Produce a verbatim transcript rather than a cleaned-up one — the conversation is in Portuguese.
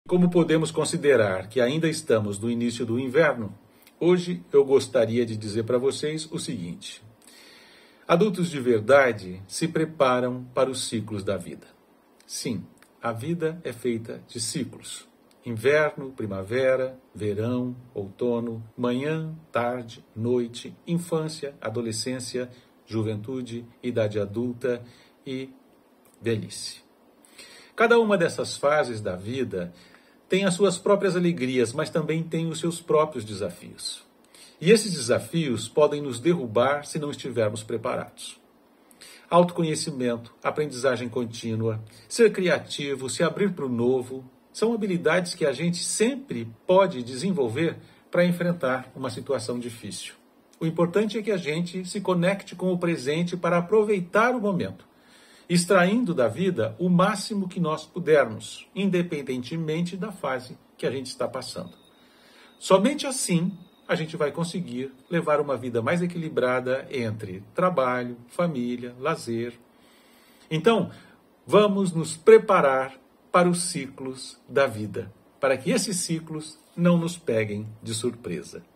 Como podemos considerar que ainda estamos no início do inverno, hoje eu gostaria de dizer para vocês o seguinte: adultos de verdade se preparam para os ciclos da vida. Sim, a vida é feita de ciclos. Inverno, primavera, verão, outono, manhã, tarde, noite, infância, adolescência, juventude, idade adulta e velhice. Cada uma dessas fases da vida tem as suas próprias alegrias, mas também tem os seus próprios desafios. E esses desafios podem nos derrubar se não estivermos preparados. Autoconhecimento, aprendizagem contínua, ser criativo, se abrir para o novo, são habilidades que a gente sempre pode desenvolver para enfrentar uma situação difícil. O importante é que a gente se conecte com o presente para aproveitar o momento, extraindo da vida o máximo que nós pudermos, independentemente da fase que a gente está passando. Somente assim a gente vai conseguir levar uma vida mais equilibrada entre trabalho, família, lazer. Então, vamos nos preparar para os ciclos da vida, para que esses ciclos não nos peguem de surpresa.